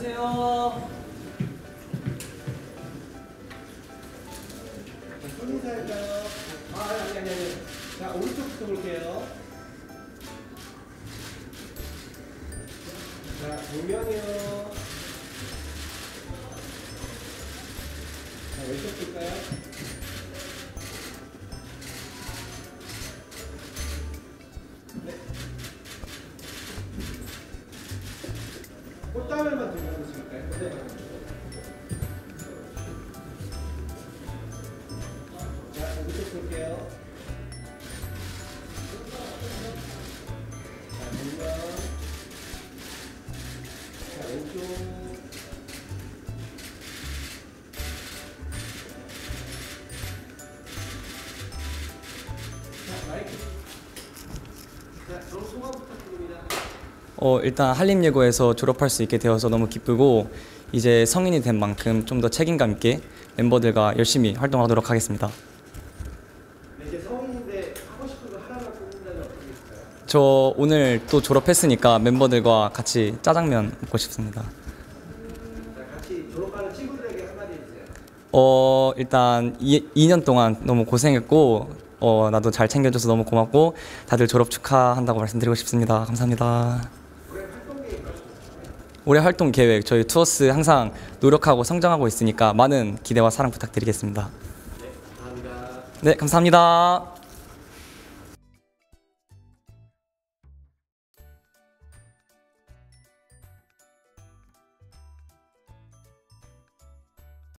안녕하세요. 손인사 할까요? 아니. 자, 오른쪽부터 볼게요. 자, 정면이요. 자, 왼쪽 볼까요? 네. 꽃다발만 들고 있을까요? 꽃다발. 자, 오른쪽 볼게요. 자, 정면. 자, 왼쪽. 자, 마이크. 자, 소감 부탁드립니다. 일단 한림예고에서 졸업할 수 있게 되어서 너무 기쁘고 이제 성인이 된 만큼 좀 더 책임감 있게 멤버들과 열심히 활동하도록 하겠습니다. 이제 성인인데 하고 싶은 거 하나만 꼽는다면 어떻게 될까요? 저 오늘 또 졸업했으니까 멤버들과 같이 짜장면 먹고 싶습니다. 자, 같이 졸업하는 친구들에게 한마디 해주세요. 일단 2년 동안 너무 고생했고 나도 잘 챙겨줘서 너무 고맙고 다들 졸업 축하한다고 말씀드리고 싶습니다. 감사합니다. 올해 활동 계획 저희 투어스 항상 노력하고 성장하고 있으니까 많은 기대와 사랑 부탁드리겠습니다. 네, 감사합니다. 네, 감사합니다.